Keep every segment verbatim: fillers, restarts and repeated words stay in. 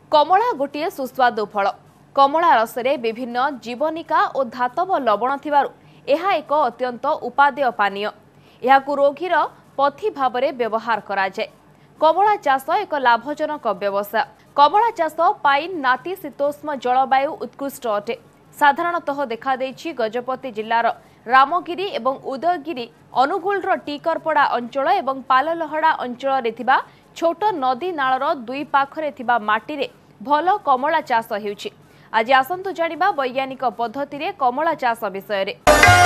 कमला गोटे सुस्वादु फल। कमला रसरे विभिन्न जीवनिका और धातव लवण थिबारु एहा एक अत्यंत उपादेय पानीय। एहाकु रोगीर पथी भाव में व्यवहार करा जाय। कमला चाष एक लाभजनक व्यवसाय। कमला चाष पाइन नातिशीतोष्ण जलवायु उत्कृष्ट अटे। साधारणतः देखा देछि गजपति जिल्लार रामगिरी एवं उदयगिरी अनुगुलर टीकरपड़ा अंचल एवं पाललहड़ा अंचल रे थिबा छोट नदी नालर दुई पाखरे थिबा माटीरे भल कमला चाष हेउछि। आज आसंतु जानिबा वैज्ञानिक पद्धति रे कमला चाष विषय रे।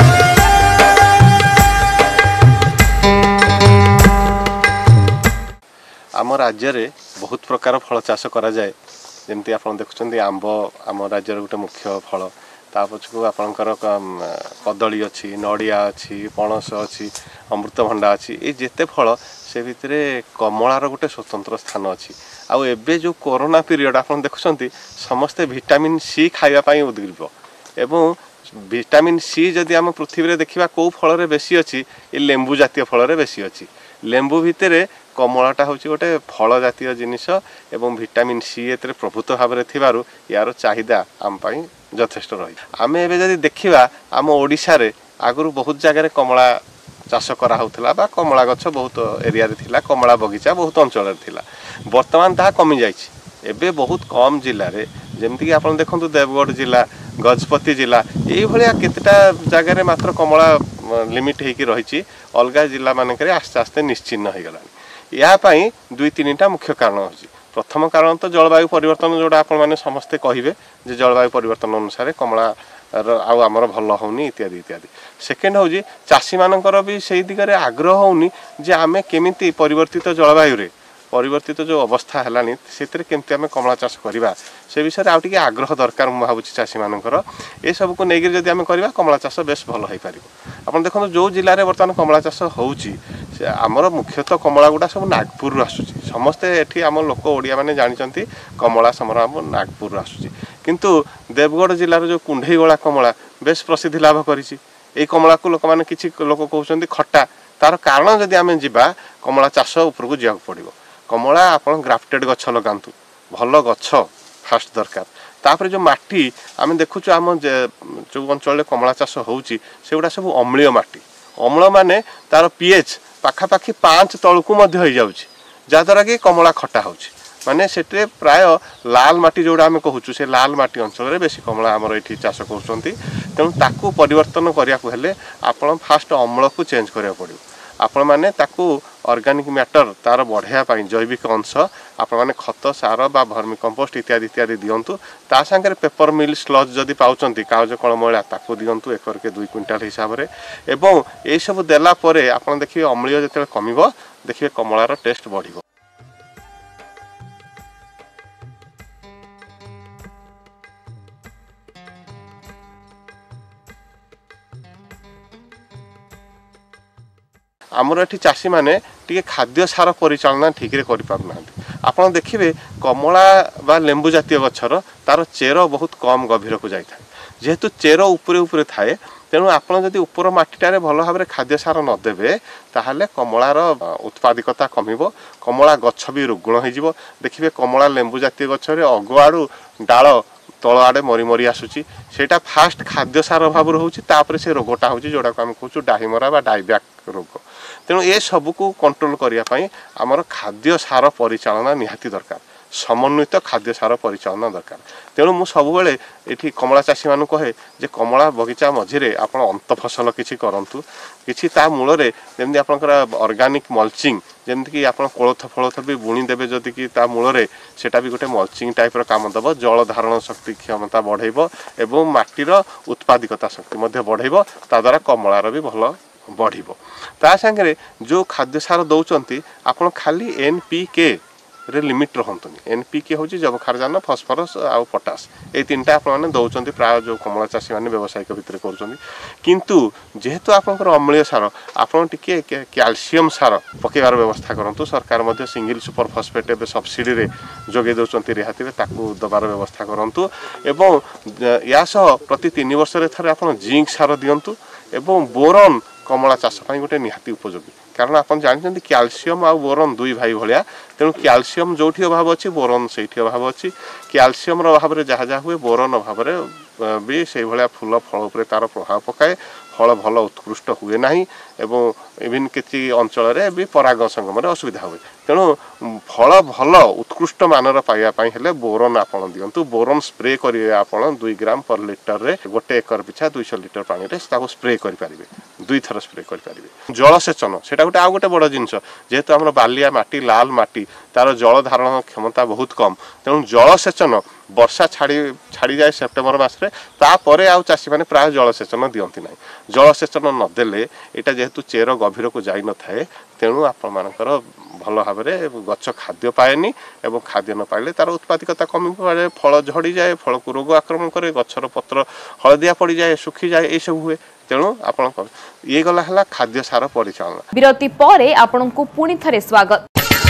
आम राज्य में बहुत प्रकार फल चाष करा जाए। जमती आप देखुं आंब आम राज्यर गोटे मुख्य फल। ता पछकू आपणकर कदली अच्छी, नड़िया अच्छी, पणस अच्छी, अमृतभंडा अच्छी, ये जिते फल से भितर कमलार गोटे स्वतंत्र स्थान अच्छी। आउ एबे जो कोरोना पीरियड आप देखुं समस्ते विटामिन सी खावाई उद्ग्रीव एवं विटामिन सी जदि आम पृथ्वी में देखा कौ फल बेसी अच्छी ये लेंबू जातीय फल बेसी अच्छी। लेंबू भितर कमलाटा हूँ गोटे फल जातीय जिनिस एवं विटामिन सी ए प्रभुत्व भाव में थिबारु यार चाहिदा आम पाई यथेष्ट रही। आम एबे जदि देखिबा आम ओडिशा रे आगुरु बहुत जगह कमला चाष करा होउथला बा कमला गछ बहुत एरिया रे थिला, कमला बगीचा बहुत अंचल रे थिला। वर्तमान ताहा कमी जाइछि। एबे बहुत कम जिल्ला रे जेमति कि आपण देखंतु देवगढ़ जिला, गजपति जिला एई भलिया केतेटा जगह रे मात्र कमला लिमिट हेकी रहिछि। अलगा जिला मानकरे आस्ते आस्ते निश्चिन्न हो गलानी। या पई दुई तीनटा मुख्य कारण होछि। प्रथम कारण तो जलवायु परिवर्तन जोड़ा आपण माने समस्ते कहिबे जे जलवायु परिवर्तन अनुसार कमला आउ आमर भल होनी इत्यादि इत्यादि। सेकेंड हूँ चाषी मानकर भी से दिगरे आग्रह होनी जे आमे केमिति परिवर्तित जलवायु रे परिवर्तित जो अवस्था है से केमती आम कमला चाष करवा से विषय आउ टिके आग्रह दरकार मु भावुँ चाषी मानकर। ए सब को लेकर जब आम करवा कमला चाष बेस भल हो पार। आप देखो जो जिले में बर्तमान कमला चाष होउची आमर मुख्यतः कमला गुड़ा सब नागपुर आसूची। समस्ते एठी आम लोक ओडिया माने जानिचंती कमला समर आम नागपुर आसूची। किंतु देवगढ़ जिलार जो कुंढईगला कमला बेस प्रसिद्धि लाभ करिछि। ए कमला को लोक माने किछि लोक कहउचंती खट्टा। तार कारण जदि आम जिबा कमला चाष ऊपर को जिया पड़िबो। कमला आपन ग्राफ्टेड गछ लगांतु भल गछ फास्ट दरकार। तापर जो माटी आम देखुचु आम जो अंचल कमला चाष होउची सेगुड़ा सब अम्लीय माटी। अम्ल माने तार पीएच पाखापाखि पांच तलकू मध्य हो जाउची जहाँद्वारा कि कमला खट्टा होउची। माने सेटे प्राय लाल माटी जोड़ा आम कहूँ से लाल माटी अंचल में बेसी कमला आमर ये चाष कर। तेणु ताकू परिवर्तन करने हेले आपण फास्ट अम्ल को चेंज करा पड़ो। आपण मैंने ताकू ऑर्गेनिक मैटर तार बढ़ाया जैविक अंश आपण मैंने खत सार बा भर्मी कंपोस्ट इत्यादि इत्यादि दिंतु। ता सांगे पेपर मिल स्लज जदि पाउचंती कागज कल मैला ताकू दिंतु एकर के दुई क्विंटाल हिसाब रे। एवं ये सब देला परे आपण देखिए अम्लीय जते कमिबो देखिए कमलार टेस्ट बढ़िबो। आमर एठी चाषी माने टिके खाद्य सार परिचालना ठीक रे करि पारु नांती। आपण देखिबे कमला बा लेंबू जातीय गछर तार चेर बहुत कम गभीर को जाय थाए। जेहेतु चेर उपरे उपरे थाए तेणु आपण जदि ऊपर माटीटारे भल भाव में खाद्य सार न देबे ताहले कमलार उत्पादिकता कमिबो। कमला गछ भी रुग्ण हो जिवो। देखिबे कमला लेंबू जातीय गछरे अगुआड़ू डाल तल आड़े मरी मरी आसूची सेटा फास्ट खाद्य सार भाव होउची। तापर से रोगटा होउची जोड़ा को हम कहूँ डाहिमरा बा डाइब्याक रोग। तेणु ए सब को कंट्रोल करने आमर खाद्य सार परिचालना निहाती दरकार। समन्वित खाद्य सार परिचालना दरकार। तेणु मु सब बेले एठी कमला चाषी मानु कहे जे कमला बगीचा मझिरे आपण अंत फसल किछि करंतु। किछि ता मूलरे जेमि आपनकर ऑर्गेनिक मल्चिंग जेमि कि आपण कोलथ फलथ भी बुणी देबे जदि कि ता मूलरे सेटा भी गोटे मल्चिंग टाइप रो काम दबो। जल धारण शक्ति क्षमता बढ़ेबो एवं माटीर उत्पादिकता शक्ति मध्ये बढ़ेबो। ता द्वारा कमलार भी भल बढ़िबो। ता संगे जो खाद्य सार दौचंती आपण खाली एनपीके रे लिमिट रहंतुनी। एनपीके होची जबखारजान फॉस्फोरस आउ पोटास ए तीनटा आपण माने दौचंती प्राय जो कमला चाषी माने व्यवसायिक भितर करचंती। किंतु जेहेतु आपनकर अम्लीय सार आपण टिके कैल्शियम सार पकेबार व्यवस्था करंतु। सरकार मध्ये सिंगल सुपर फॉस्फेट एबे सब्सिडी रे जोगे दौचंती रिहाती रे ताकू दबार व्यवस्था करंतु। एवं या सह प्रति तीन वर्ष रे थरे आपण जिंक सार दियंतु। एवं बोरन कमला चाष गोटे निहाती उपयोगी। कारण आप जानते क्याल्सीयम आ बोरन दुई भाई भाया तेणु क्याल्सीयम जो अभाव अच्छी बोरन से अभाव अच्छी क्याल्सीयम अभाव में जहाँ जहाँ हुए बोरन अभाव भी से भाया फूल फल उपर तार प्रभाव पकाए फल भल उत्कृष्ट हुए ना एवं इवन किसी अंचल भी पराग संगम असुविधा हुए तेणु फल भल उत्कृष्ट मानर पाइबापी हेले बोरन आपड़ दिंतु बोरन स्प्रे करेंगे आपड़ दुई ग्राम पर लिटर रे गोटे एकर पिछा दुईश लिटर पानी रे स्प्रे करेंगे दुई थर स्प्रे करेंगे जलसेचन से गोटे आउ गोटे बड़ जिनस जेहेतु आम बालिया माटी लाल माटी तार जल धारण क्षमता बहुत कम तेणु जलसेचन वर्षा छाड़ी छाड़ी जाए सेप्टेम्बर मासरे तापर आउ चाषी मैंने प्राय जलसेचन दियंती ना जलसेचन नदेले यहाँ जेहेतु चेर गभीर को जाई न थाए तेणु आपण मानकर भल भाव में गछ खाद्य पाएनि एवं खाद्य न पाइले तार उत्पादिकता कमी पड़े फल झड़ी जाए फल को रोग आक्रमण करे गछर पत्र हलदिया पड़ जाए सुखी जाए ये सब हुए तेणु आपण ये गला है खाद्य सार परिचालना विरति परे आपनकु पुणी थरे स्वागत।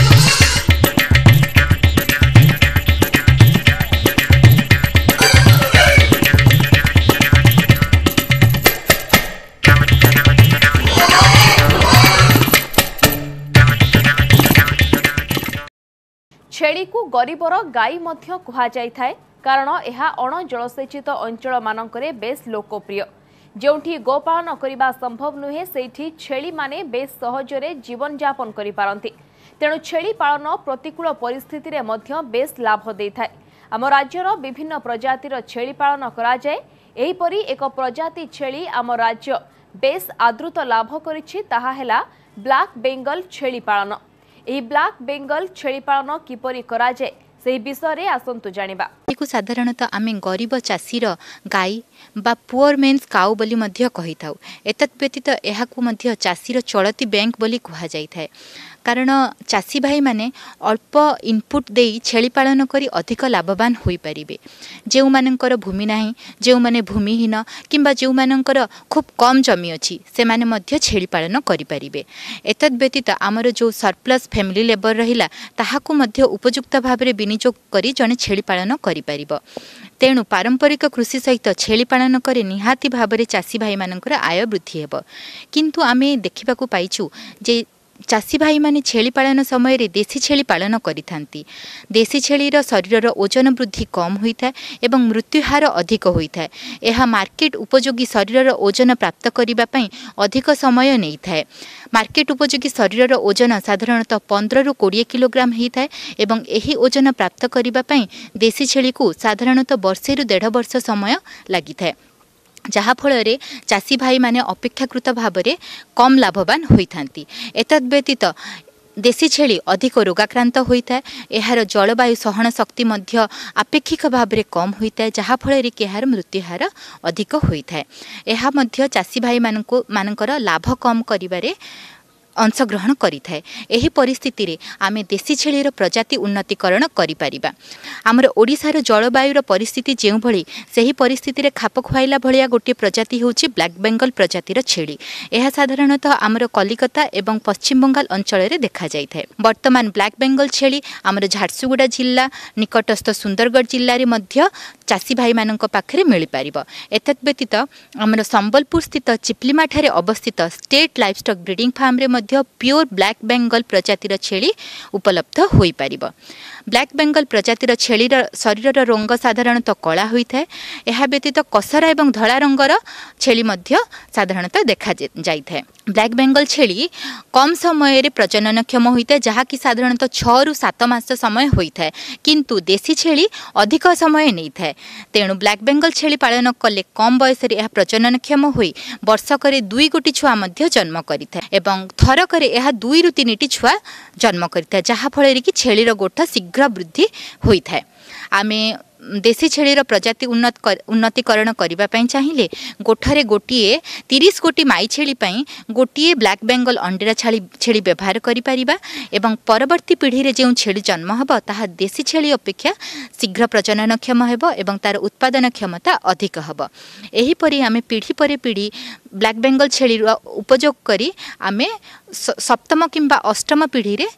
छेली को गरीबर गाई मध्य कहा जाय थाए कारण यह अण जलसेचित अंचल मानकरे बेस लोकप्रिय जोठी गोपालन करने संभव नुहे सेठी छेली माने बेस सहजरे जीवन यापन करि पारंती तेणु छेली पालन प्रतिकूल परिस्थिति रे मध्य बेस लाभ दे थाए। आम राज्यर विभिन्न प्रजातिर छेली पालन करा जाय एहीपरि एक प्रजाति छेली आम राज्य बेस आदृत लाभ करिछि ताहा हेला ब्लैक बेंगल छेली पालन। एही ब्लैक बेंगल छेली पालन किपरि करा जाय से विषय रे आसंतु जानिबा। को साधारणतः आमे गरीब चाषीर गाई बा पुअर मेन्स काउ बोली मध्य कहि थाउ एतत् व्यतीत एहाकु मध्य चाषीर चलती बैंक बोली कहा जाय थाए कारण चाषी भाई माने अल्प इनपुट देई छेली पालन करी अधिक लाभवान होई परिबे जेउ मानकर भूमि नाही जेउ माने भूमिहीन किंबा जेउ मानकर खूब कम जमी अछि से माने मध्य छेली पालन करि परिबे। एतत् व्यतीत आमर जो सरप्लस फैमिली लेबर रहिला ताहाकु मध्य उपयुक्त भाबरे विनियोग करी जने छेली पालन करि परिबो तेणु पारंपरिक कृषि सहित छेली पालन करे निहाती भाबरे चाषी भाई मानकर आय वृद्धि हेबो किंतु आमे देखिबाकू पाइछु जे चाषी भाई माने छेली पालन समय रे देसी छेली पालन करिथांती देसी छेलीर शरीर ओजन वृद्धि कम होइथा एवं मृत्यु हार अधिक होइथा एहा मार्केट उपयोगी शरीर ओजन प्राप्त करिबा पई अधिक समय नै थाए। मार्केट उपयोगी शरीर ओजन साधारणतः पंद्रह रु बीस किलोग्राम होइथा एवं एही ओजन प्राप्त करिबा पई देसी छेली को साधारणतः वर्षे रु डेढ़ वर्ष समय लागि थाए जहाँ फल चाषी भाई माने अपेक्षाकृत भाव में कम लाभवान होइथांती। एतद् व्यतीत देसी छेली अधिक रोगाक्रांत होइता एहार जलवायु सहन शक्ति मध्य आपेक्षिक भाव में कम होइता जहाँ फल कि एहार मृत्यु हार अधिक होइता एहा मध्य चाषी भाई मानको मानकर लाभ कम करिबारे अंशग्रहण करिथाए। एही परिस्थिति रे आमे देसी छेलीर प्रजाति उन्नतीकरण करि परिबा। आमर ओडिसार जलवायुर परिस्थिति जेउ भली सेही परिस्थिति रे खाप खुआइला भलिया गोटे प्रजाति होची ब्लैक बेंगल प्रजातिर छेली। एहा साधारणतः आमर कलिकता एवं पश्चिम बंगाल अंचल रे देखा जाइथाए। वर्तमान ब्लैक बेंगल छेली आमर झारसुगुड़ा जिल्ला निकटस्थ सुंदरगढ़ जिल्ला रे मध्य चाषी भाई मानक पाखरे मिली पारिबो। एतत् व्यतीत आमर संबलपुर स्थित चिपलिमा ठारे अवस्थित स्टेट लाइवस्टॉक ब्रीडिंग फार्म रे प्योर ब्लैक बेंगल प्रजातिर छेली उपलब्ध होई पारिबो। ब्लैक बेंगल प्रजातिर छेलीर शरीर रंग साधारणतः कला होइथाए। एहा व्यतीत कसरा एवं धला रंगर छेली मध्य साधारणतः देखा जाइथाए। ब्लैक बेंगल छेली कम समय रे प्रजननक्षम होइथाए जहा कि साधारणतः छह रु सात मास समय होइथाए किंतु देसी छेली अधिक समय नैथाए। तेणु ब्लैक बेंगल छेली पालन कले कम बयस रे एहा प्रजननक्षम होई वर्षकरे दुई गोटी छुआ मध्य जन्म करिथाए एवं थरकरे एहा दुई रु तीनिटी छुआ जन्म करिथाए जहा फल कि छेलीर गोठ शीघ्र वृद्धि होइथाए। आमे देसी छेलीर प्रजाति उन्नत कर, उन्नतीकरण करबा पई चाहिए गोठरे गोटिए तीस गोटी माई छेली पई गोटिए ब्लैक बेंगल अंडेरा छाली छेली व्यवहार करि परिबा एवं परवर्ती पीढ़ी रे जेउ छेली जन्म हबो ताहा देसी छेली अपेक्षा शीघ्र प्रजननक्षम हेबो एवं तार उत्पादन क्षमता अधिक हबो। एही परि आमे पीढ़ी परे पीढ़ी ब्लैक बेंगल छेली उपयोग करी आमे सप्तम किंबा अष्टम पीढ़ी रे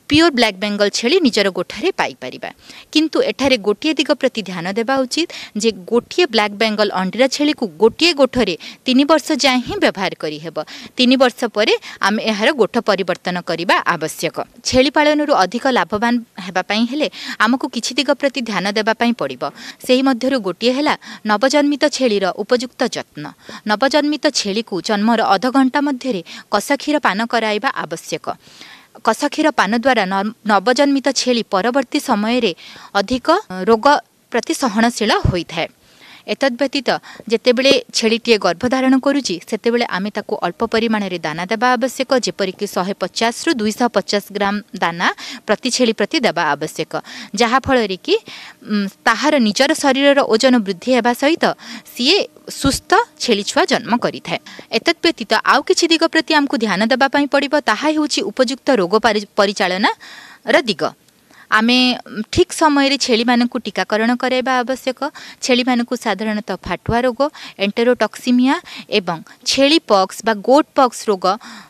प्योर ब्लैक बेंगल छेली निजर गोठरे पाई परिबा। किंतु एठारे गोटिए दिग प्रति ध्यान देबा उचित जे गोटिए ब्लैक बेंगल अंडीरा छेली को गोटिए गोठरे तीन वर्ष जाए ही व्यवहार करी हेबो। तीन वर्ष परे आम एहार गोठ परिवर्तन करिबा आवश्यक। छेली पालन अधिक लाभवान हेबा पई हेले आमको किछि दिग प्रति ध्यान देबा पई पड़िबो। सेही मध्यरु गोटिए हेला नवजन्मित छेलीर उपयुक्त जत्न। नवजन्मित छेली को जन्मर अध घंटा मध्यरे कसा क्षीर पान कराइबा आवश्यक। कसा क्षीर पान द्वारा नवजन्मित छेली परवर्ती समय रे अधिक रोग प्रति सहनशील होइथाय। एतद् व्यतीत जेतेबेले छेलीटीए गर्भधारण करुची सेतेबेले आमे ताको अल्प परिमाण रे दाना देबा आवश्यक। जेपरिक शहे पचास रु दुई सौ पचास ग्राम दाना प्रति छेली प्रति देबा आवश्यक, जहा फल रे कि ताहार निजर शरीर ओजन वृद्धि हेबा सहित सीए सुस्थ छेली छुआ जन्म करिथाय। एतद् व्यतीत आउ किछि दिग प्रति आमको ध्यान देबा पई पड़िबो, ताहा हेउची उपयुक्त रोग परिचालन र दिग। आमे ठीक समय रे छेली मानकु टीकाकरण कराइबा आवश्यक। छेली मानकु साधारणतः फाटुआ रोग, एंटेरोटॉक्सिमिया एवं छेली पॉक्स बा गोट पॉक्स रोग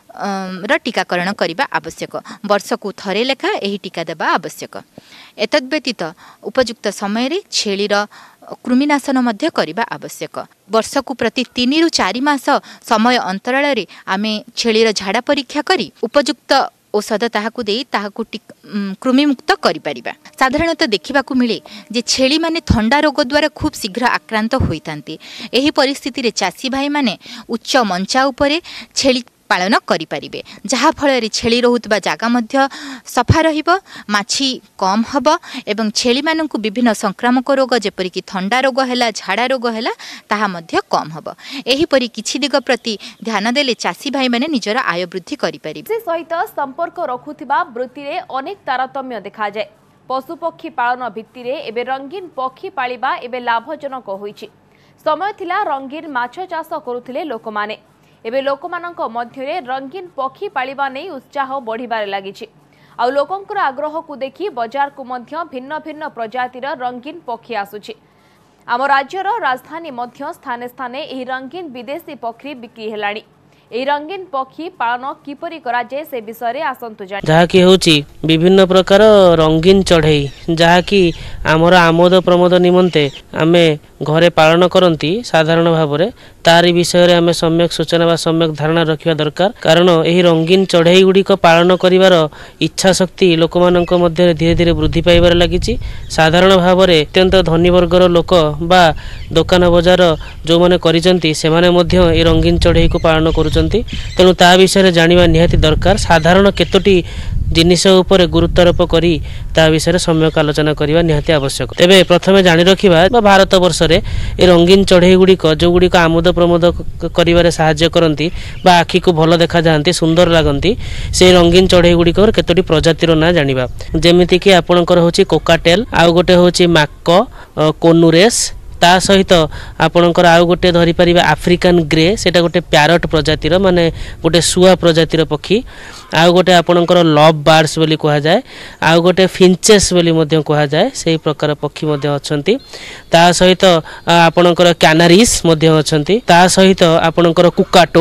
र टीकाकरण करिबा आवश्यक। वर्षकु थरे लेखा एही टीका देबा आवश्यक। एतद् व्यतीत उपयुक्त समय रे छेलीर कृमिनाशन मध्य करिबा आवश्यक। वर्षकु प्रति तीन रु चार मास समय अंतराल रे आमे छेलीर झाड़ा परीक्षा करी उपयुक्त औषध ताहाकु देई ताहाकु कृमि मुक्त करि परिबा। साधारणतः देखिबाकु मिले जे छेली माने थंडा रोग द्वारा खूब शीघ्र आक्रांत होइतांती। एही परिस्थिति रे चासी भाई माने उच्च मंचा उपरे छेली पालन करि परिबे, जहा फल रे छेली रहुतबा जागा मध्य सफा रहिबो, माछी कम हबो एवं छेली मानकु विभिन्न संक्रामक रोग जेपरि कि थंडा रोग हैला, झाड़ा रोग हैला ताहा मध्य कम हबो। एही परि किछि दिग प्रति ध्यान देले चासी भाई माने निजर आय वृद्धि करि परिबे। से सहित संपर्क रखुथिबा वृत्ति रे अनेक तारतम्य देखा जाय। पशु पक्षी पालन भित्ति रे एबे रंगीन पक्षी पालिबा एबे लाभजनक होईछि। समय थिला रंगीन माछ चाष करुथिले लोकमाने, एबे लोकमानंक मध्यरे रंगीन पक्षी पालिबा नै उत्साह बढ़िबारे लागिछि। आ लोकंकर आग्रह को देखि बाजार को मध्य भिन्न भिन्न प्रजातिर रंगीन पक्षी आसुछि। आम राज्यर राजधानी मध्य स्थाने स्थाने एही रंगीन विदेशी पक्षी बिक्री हेलाणी। एही रंगीन पक्षी पालन किपरि करा जाय से विषय रे आसंतु जाय। जहा कि होची विभिन्न प्रकार रंगीन चढ़ई, जहा कि आमर आमोद प्रमोद निमंते आमे घरे पालन करती। साधारण भाव में तारी विषय आम सम्यक सूचना बा सम्यक धारणा रखा दरकार, कारण यही रंगीन चढ़ई गुड़िक पालन करिवार इच्छा शक्ति लोक मानक मध्य धीरे धीरे वृद्धि पाइबार लागिछि। साधारण भाव में अत्यंत धनी वर्गर लोक बा दुकान बजार जो माने करिसंती सेमाने मध्य ए रंगीन चढ़ई को पालन करुचंती। तेणु ता विषय जानिबा निहाती दरकार। साधारण केतोटी जिनिस उपरे गुरुत्वारोप करी ता विषय सम्यक आलोचना करबा निहाती आवश्यक। तेबे प्रथमे जानि रखिबा भारत वर्ष रे ए रंगीन चढ़ई गुड़िक जो गुड़िक आमोद प्रमोद करिवारे साहाय्य करती बा आखि को भल देखा जाती, सुंदर लगती, से रंगीन चढ़ई गुड़िक केतोटी प्रजातिर ना जानिबा। जेमिति कि आपणकर होची कोकाटेल, आउ गोटे होची माक्क, कोनुरेस, ता सहित आपणकर आउ गोटे धरी परिबा आफ्रिकान ग्रे, सेटा गोटे प्यारट प्रजातिर माने गोटे सुआ प्रजातिर पक्षी। आउ गोटे आपणकर लव बार्ड्स बोली कहा जाए, आउ गोटे फिंचेस बोली मध्य कहा जाए, सेही प्रकार पक्षी मध्य अछंती। ता सहित आपणकर कैनारीज मध्य अछंती। ता सहित आपणकर कुकाटो,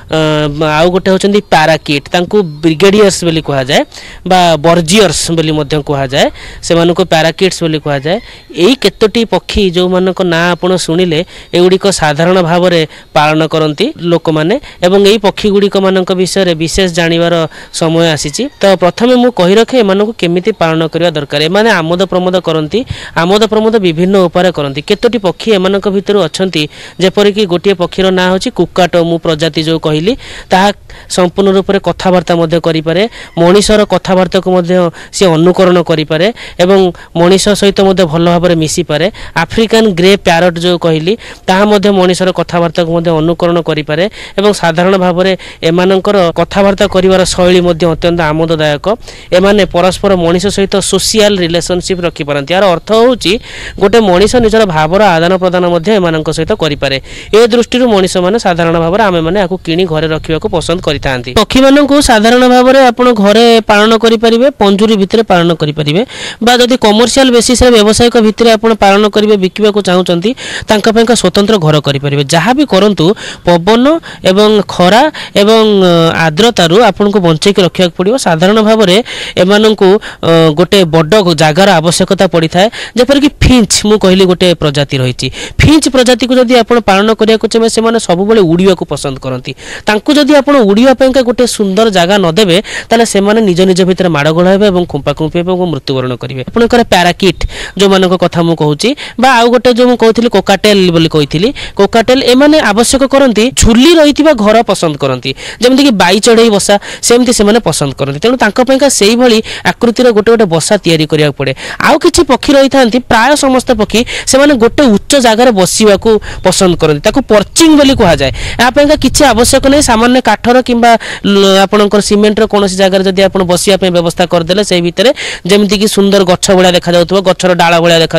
आउ गोटे होचंती पैराकिट, तांको ब्रिगेडियर्स बोली कहा जाए बा बर्जियर्स बोली मध्य कहा जाए, सेमानको पैराकिट्स बोली कहा जाए। एई केतोटी पक्षी जो मानक ना आपण शुणिले एगुड़िक साधारण भाव में पालन करती लोक मैंने, एवं यही पक्षी गुड़िक मानक विषय विशेष जानिबार समय आसीची। तो प्रथमे मु कहि रखे एमानकु केमिति पालन करिया दरकार। एमाने आमोद प्रमोद करती, आमोद प्रमोद विभिन्न उपाय करती। केतोटी पक्षी एमानक भितर अछंती, जेपरिक गोटे पक्षीर ना होची कुकाटो, मु प्रजाति जो कहली ताहा संपूर्ण रूप से कथबार्ता मध्य करि पारे, मनीषर कथबार्ता को मध्य से अनुकरण करि पारे एवं मनीष सहित मध्य भल भाव में मिसी पारे। आफ्रिकान ग्रे पैरट जो कहली ताहा मध्य मनीषर कथबार्ता को मध्य अनुकरण करि पारे एवं साधारण भाव में एमानकर कथबार्ता करिवार शैली मध्य अत्यंत आमोददायक। एमाने परस्पर मनीष सहित सोशल रिलेशनशिप रखि पारंती। यार अर्थ होची गोटे मनीष निजर भावर आदान प्रदान मध्य एमानक सहित करि पारे। ए दृष्टि मनीष माने साधारण भाव में आमे माने आकु किनी घरे रखिबा को पसंद करितांती। पक्षी मानकु साधारण भाव में आपण घरे पालन करि परिबे, पंजुरी भितरे पालन करि परिबे, बा जदि कमर्शियल बेसिस रे व्यावसायिक भितरे आपण पालन करिवे बिकिबा को चाहू चाहूँगी स्वतंत्र घर करेंगे जहाँ भी करूँ पवन एवं खरा एवं आर्द्रतारू आपन को बंचेक रखा पड़ो साधारण भाव में एम को गोटे बड़ जगार आवश्यकता पड़ी था जपरिक फिंच मु कहली गोटे प्रजाति रही फिंच प्रजाति को जब आप पालन करने चाहिए से सब उड़ा को पसंद करती जदि आप उड़ापी गोटे सुंदर जगह नदेवे ताले से निज निज भितर माड़गोड़ हे और खुंपा खुंपी और मृत्युवरण करेंगे आपंकर पैराकिट जो मान कथा मुझे कहूँ आउ गोटे जो मुझे कोकाटेल बोली कही कोकाटेल एमाने आवश्यक करती झुली रही घर पसंद करती जमीक बाई चढ़ई बसा सेमती से पसंद करती तेणु से भाई आकृतिर गोटे गोटे बसा तैयारी करा पड़े आउ कि पक्षी रही था प्राय समस्त पक्षी से गोटे उच्च जगार बसवा पसंद करती पर्चिंग बोली कह जाए यहाँ किसी आवश्यक नहीं सामान्य काठर कि आपंकर सिमेंटर कौन जगार जब आप बसवा व्यवस्था करदे से भितर जमीक सुंदर गछ भाया देखा गछर डाला भाया देखा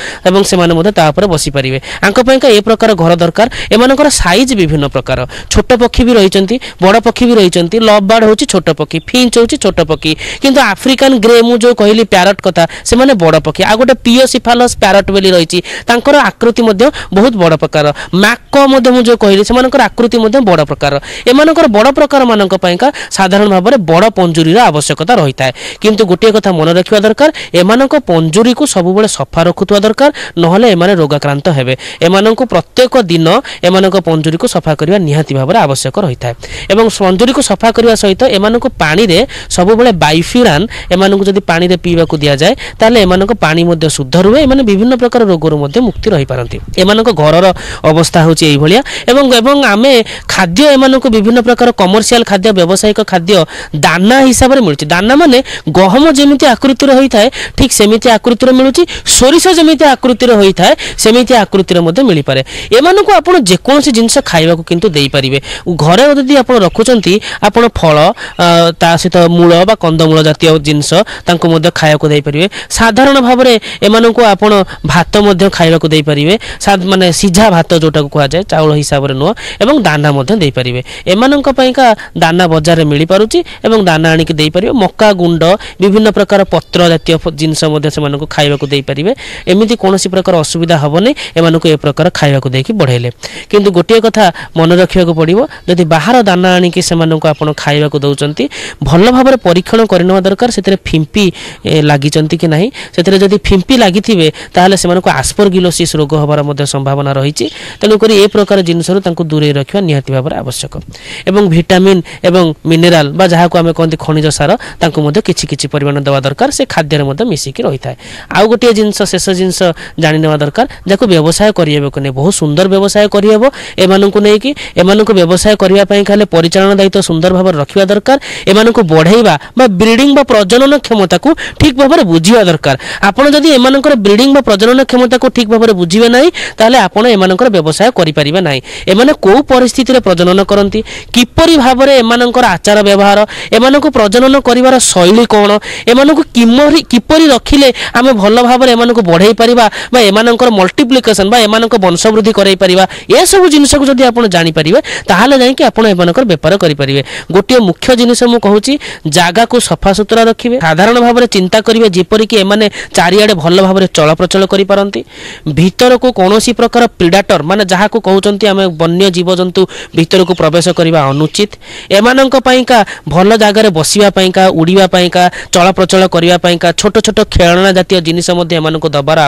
से बसी पारे आंपाई ए प्रकार घर दरकार एमनकर साइज विभिन्न प्रकार छोट पक्षी भी रही बड़ पक्षी भी रही लव बर्ड हूँ छोट पक्षी फिंच हूँ छोट पक्षी किंतु आफ्रिकान ग्रे मु जो कहली प्यारट कथा से माने बड़ पक्षी आ गोटे पियोसिफालस प्यारट बोली रही आकृति बहुत बड़ प्रकार मैको मु जो कहली से आकृति बड़ प्रकार एमनकर बड़ प्रकार मानक साधारण भाव में बड़ पंजुरी आवश्यकता रही है किंतु गोटे कथा मन रखा दरकार एमानक पंजुरी को सब सफा रखुवा दरकार नहले एमाने रोगाक्रांत हेबे एमानक प्रत्येक दिन एमानक पंजुरी को सफा करने निहाती भाव में आवश्यक रही है एवं पंजुरी को सफा करने सहित एमानक पानी रे सब बाइफ्यूरान एमानक जदि पानी रे पीवा को दिया जाए ताले एमानक पानी मध्य शुद्ध रुहे एमाने विभिन्न प्रकार रोगरु मध्य मुक्ति रही पारंती एमानक घरर अवस्था होची एई भलिया एवं एवं आमे खाद्य एमानक विभिन्न प्रकार कमर्शियल खाद्य व्यावसायिक खाद्य दाना हिसाब रे मिलुची दाना माने गहम जेमिति आकृति रही थाए ठीक सेमिति आकृति रे मिलुची सोरिष जेमिति आकृति रे होई थाए सेमिति आकृति रे मध्य मिली पारे एमानक आपण जे कोनसी जिंस खाइबा को किंतु देई परिबे घरे जदि आपण रखुचंती आपण फल ता सहित मूल बा कंदमूल जातीय जिनस तांको मध्य खाया को देई परिबे साधारण भाव में एमानक आपण भात मध्य खाइबा को देई परिबे माने सिझा भात जोटा को कहा जाए चाउल हिसाब रे नुह एवं दाना मध्य देई परिबे एमानक पईका दाना बाजार रे मिली पारुची एवं दाना आनी के देई परिबे मक्का गुंड विभिन्न प्रकार पत्र जातीय जिनस मध्य से मानको खाइबा को देई परिबे एमिति कोनोसी प्रकार असुविधा हबनी एमानको ए प्रकार खाइबा को देकी बढ़ेले किंतु गोटे कथा मन रखिया को पड़िबो जदि बाहर दाना आनी के से मानको आपण खाइबा को दउचंती भल भाव में परीक्षण करने दरकार से फिंपी लगी कि नहीं से जदि फिंपी लगी ताहले से मानको आस्परगिलोसिस रोग हबार मध्य संभावना रही तेणुक ए प्रकार जिनस दूरे रखा निहाती भाव में आवश्यक एवं विटामिन एवं मिनेराल बा जहाँ को आम कहते खनिज सार किछि किछि परिमाण देवा दरकार से खाद्य मिसिकी रही है आउ गोटे जिनस शेष जिनस जानी नेवा दरकार जाको व्यवसाय करियेबो को नहीं बहुत सुंदर व्यवसाय करियेबो एमानकु नै कि एमानकु व्यवसाय करिया पई खाले परिचालन दायित्व सुंदर भाव रखिया दरकार एमानकु बढ़ाइबा बा ब्रीडिंग बा प्रजनन क्षमता को ठीक भाव में बुझिया दरकार आपण जदि एमानकर ब्रीडिंग बा प्रजनन क्षमता को ठीक भाव में बुझिबे नाही ताले आपण एमानकर व्यवसाय करि परिबे नाही एमाने को परिस्थिति रे प्रजनन करंती किपरि भाव में एमानकर आचार व्यवहार एमानकु प्रजनन करिवार शैली कोन एमानकु किमरि किपरि रखिले आमे भल भाव में एमानकु बढ़ाई परिबा बा एमानकर मल्टीप्लिकेशन बा एमानक वंशवृद्धि कराई परिबा ए सब जिनिस को जदि आपण जानि परिबे ताहाले जाई कि आपण एमानकर व्यापार करि परिबे गोटे मुख्य जिनिस मु कहूची जागा को सफा सुतरा रखिबे साधारण भाव में चिंता करिवे जेपरि कि एमाने चारियाडे भल भाव में चल प्रचल करि पारंती भीतर को कोनोसी प्रकार प्रेडेटर माने जहाँ को कहउचंती आमे वन्य जीव जंतु भीतर को प्रवेश करिबा अनुचित एमानक पईका भल जागा रे बसिबा पईका उड़ीबा पईका चल प्रचल करिबा पईका छोट छोट खेलना जातीय जिनिस मध्ये एमानक दबार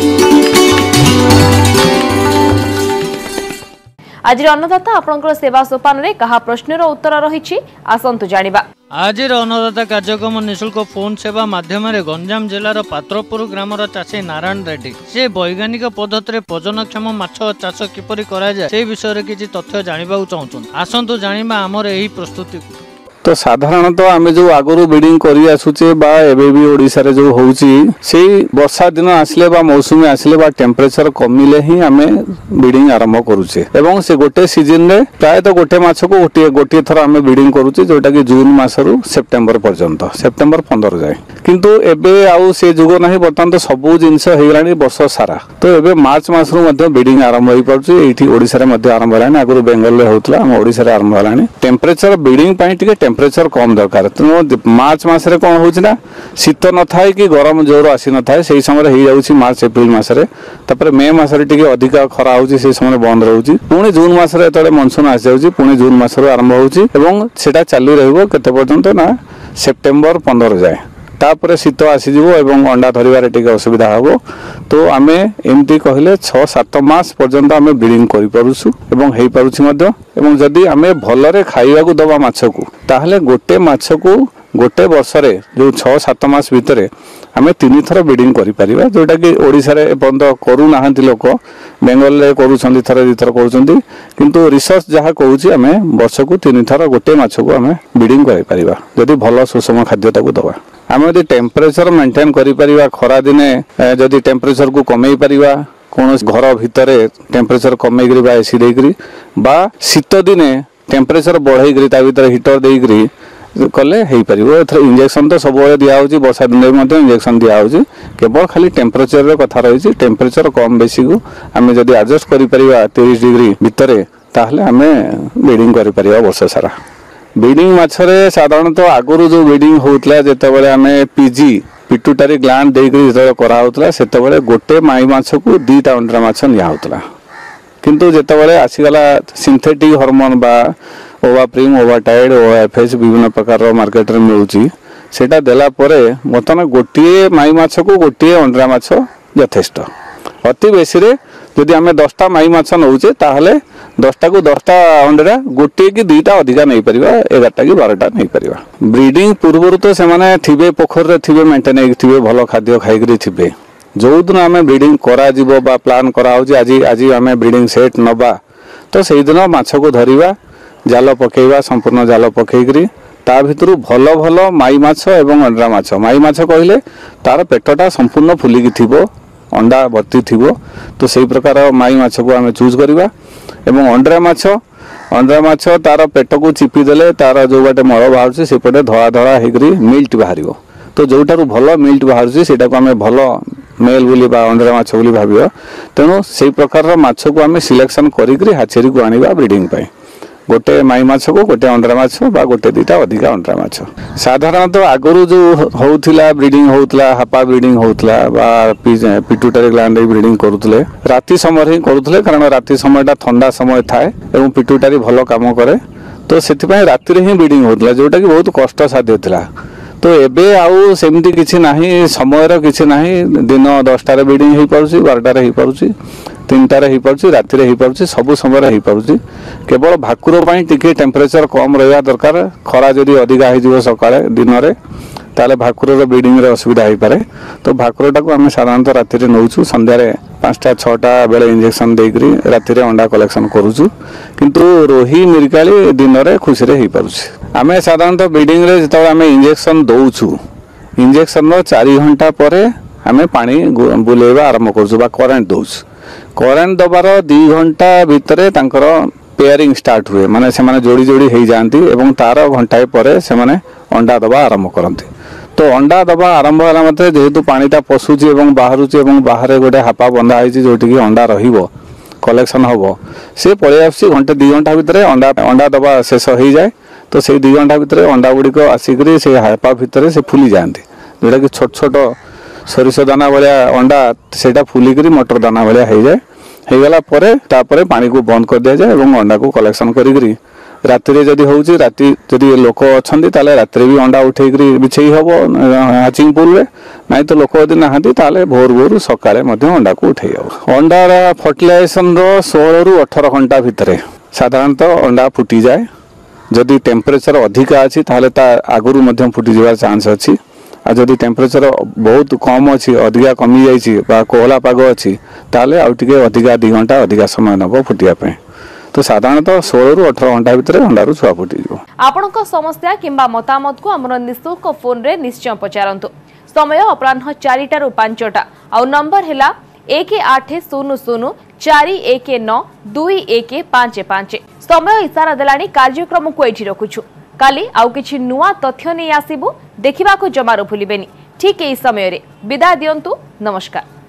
आज अन्नदाता आपनकर सेवा सोपान रे कहा प्रश्नर उत्तर रही आसंतु जानिबा आज अन्नदाता कार्यक्रम निःशुल्क फोन सेवा माध्यम गंजाम जिलार पात्रपुर ग्रामर चाषी नारायण रेड्डी से वैज्ञानिक पद्धति प्रजनक्षम माछ चाष किपरि करा जाय से विषय किछि तथ्य जानिबा चाहूछन आसंतु जानिबा हमर एही प्रस्तुति तो साधारणतः आम जो आगु ब्रीडिंग करी आसुचे बा एबे भी ओडिसा रे जो होउची से वर्षा दिन आसले बा मौसुमी आसले बा टेम्परेचर कमिले ही आमे ब्रीडिंग आरंभ करूचे एवं से गोटे सीजन रे प्राय तो गोटे माछ को गोटे गोटे थर आमे ब्रीडिंग करूचे जोटा कि जून मासरु सेप्टेम्बर पर्यंत सेप्टेम्बर पंद्रह जाए किंतु एबे आउ से जुग नाही बर्तमान तो सबु जिंस हेगलानी वर्ष सारा तो एबे मार्च मासरु मध्ये ब्रीडिंग आरंभ होई पड़ुचे एठी ओडिसा रे मध्ये आरंभ हलानी आगु बेंगल रे होतला हम ओडिसा रे आरंभ हलानी टेम्परेचर ब्रीडिंग पई टिके टेम्परेचर कम दरकार तेणु मार्च मसरे कौन होना शीत न थाए कि गरम जोर आसी न थाए से समय हो जाऊँगी मार्च एप्रिल मसरे तापर मे मसरे टी अधिक खरा हो समय बंद रोचे पुणी जून मसरे जो मनसून आसी जाऊँगी पुणी जून मसरू आरंभ होता चालू रते पर्यंत ना सेप्टेम्बर पंद्रह जाए तापर शीत आसीज एवं अंडा धरवे टी असुविधा हम तो आम एमती कहले छः सात मास पर्यंत आम ब्रीडिंग कर जदि आम भलरे खाइबा दबा माछ को ताहले गोटे माछ को गोटे वर्ष जो छः सात मास भितर आम तीन थर ब्रीडिंग कर जोटा कि ओडिशा रे एपर्यंत करूना लोक बेंगल रे करूछंती थर दी थर करूछंती किंतु रिसर्च जहाँ कहूँ आम वर्ष को तीन थर गोटे माछ को आम ब्रीडिंग कर जदि भल सुषम खाद्यता को दबा आम यदि टेम्परेचर मेंटेन कर खरा दिने जदि टेम्परेचर को कमे पारिबा कौन घर भितर टेम्परेचर कमेकरी बा एसी देकरी बा शीत दिने टेम्परेचर बढ़ेकरी ता भीतर हीटर देकरी कले हो पार एथर इंजेक्शन तो सब दिया वर्षा दिन में इंजेक्शन दिया केवल खाली टेम्परेचर रे कथा रही टेम्परेचर कम बेसी को आम जदि एडजस्ट कर तीस डिग्री भितर ताहले आम ब्रीडिंग कर वर्ष सारा ब्रीडिंग मछरे साधारणतः आगुरी जो ब्रीडिंग होता जिते आम पीजी पिट्यूटरी ग्लैंड देकर जो कराला से गोटे माई माछ को दीटा अंडा माछ निआला किंतु जिते आसीगला सिंथेटिक हार्मोन बा ओवाप्रिम ओवाटाइड ओएफएस विभिन्न प्रकार मार्केट में मिलूँ सेटा देला परे बर्तमान गोटे माई माछ को गोटे अंडा माछ यथेष्ट अति बेसी रे जदि आम दसटा माई माछ नौचे ताहले दसटा को दसटा अंडा गोटे कि दुईटा अधिका नहीं पार एगारटा कि बारटा नहीं पार ब्रीडिंग पूर्व तो से थे पोखर थे मेंटेन थे भल खाद्य खाई थे जो दिन आम ब्रीडिंग करा प्लान कराऊँ आज आज आम ब्रीडिंग सेट नवा तो से दिन माछ को धरिबा जाल पकेबा संपूर्ण जाल पकईकरी ता भितर भल भल माई माछ एवं अंडा माछ माई माछ कहले तार पेटटा संपूर्ण फुलिकी थिबो अंडा भर्ती थिबो तो सही प्रकार माई माछ को आम चूज करवा एवं अंडा माछ अंडा माछ तार पेट को चिपी देले तार जो बाटे मल बाहर से पटे धड़ा धड़ा होकरी मिल्ट बाहर तो जोटारू भल मिल्ट बाहर से आम भल मेल बोली बा अंडा माछ बोली भाव तेणु से प्रकार माछ को आम सिलेक्शन करी हाचेरी को आनिबा ब्रीडिंग पाई गोटे माई माछ को गोटे अंडा माछ बा गोटे दुईटा अधिका अंडा माछ साधारणतः आगुरी जो होउथिला ब्रीडिंग होउथिला हापा ब्रीडिंग होउथिला बा पिट्यूटरी ग्लैंड ब्रीडिंग करुथले राति समय ही करुथले कारण राति समयटा ठंडा समय थाए एवं पिट्यूटरी भल काम करे तो सेथिपई राति रे ही ब्रीडिंग होउथिला जोटा कि बहुत कष्ट साध्य थिला तो एबे आउ सेमती किछि नाही समयर किछि नाही दिन दसटार ब्रीडिंग हो पारुछि बारटार हो पारुछि तीनटार हो पारुछि राति हो पारुछि सब समय हो पारुछि केवल भाकुर पई टिके टेम्परेचर कम रहा दरकार खरा जदि अधिका हो सकाळे दिन में ताले भाकुर ब्रीडिंग रे असुविधा हो पारे तो भाकुरटा को आम साधारणतः राति नौचु संध्यारे पांचटा छटा बेले इंजेक्शन देकरी राति अंडा कलेक्शन करूचु किंतु रोही मिरकाली दिन में खुशी हो पारुछि आम साधारणतः ब्रीडिंग रे जतबे आम इंजेक्शन दौचु इंजेक्शन चार घंटा पर आम पानी बुलेवा आरंभ करूँ करेन्ट दौचु करेन्ट दबार दी घंटा भितर तांकर पेयरिंग स्टार्ट हुए माने से माने जोड़ी जोड़ी हो जाती एवं तार घंटाए पर से माने अंडा दबा आरंभ करती तो अंडा दबा आरंभ होला मात्रे जेहेतु पानीटा पशुची एवं बाहरुची एवं बाहर गोटे हापा बंधा होती जोटि अंडा रहिबो कलेक्शन हम से पलि आसी घंटे दी घंटा भितर अंडा अंडा दबा शेष हो जाए तो से दी घंटा भितर अंडा गुड़िक आसिक से हापा भितर से फुली जाती जोटा कि छोट छोट सरिष दाना भाया अंडा से फुलिक मटर दाना भाया हो जाए होगला परे तापरे पानी को बंद कर दिया जाए और अंडा को कलेक्शन करी राति रे जदि होउची राति जदि लोक अछंती ताले राति भी अंडा उठेकरी बिछेई हबो हाचिंग पुल रे नहीं तो लोक यदि नहांती ताले भोर भोर सकाळे मध्ये अंडा को उठेई हबो अंडा फर्टिलाइजेशन रो सोलह रु अठारह घंटा भितरे साधारणतः अंडा फुटी जाए जदि टेम्परेचर अधिका अछि ताले ता आगुरु मध्ये फुटी जिबार चांस अछि आ जदि टेम्परेचर बहुत कम अच्छी अधिका कमी जाइए कोहला पाग अच्छी ताले आउ टिके अधिका दी घंटा अधिका समय नब फुटिया पे तो साधारणतः सोलह रु अठारह घंटा भितर अंडारू छुआ फुटी आपणक समस्या किंबा मतामत को हमर निःशुल्क फोन रे निश्चय पचारंतु समय अपराह्न चारिटा रु पांचटा आ नंबर हैला एक आठ शून्य शून्य चार एक नौ दुई एक पांच पांच समय इशारा देलानी कार्यक्रम को एठी रखुछु काली आउ किछि नुआ तथ्य नै आसीबु देखिबा को जमारो भूलिबेनी ठीक एई समय रे विदा दियंतु नमस्कार।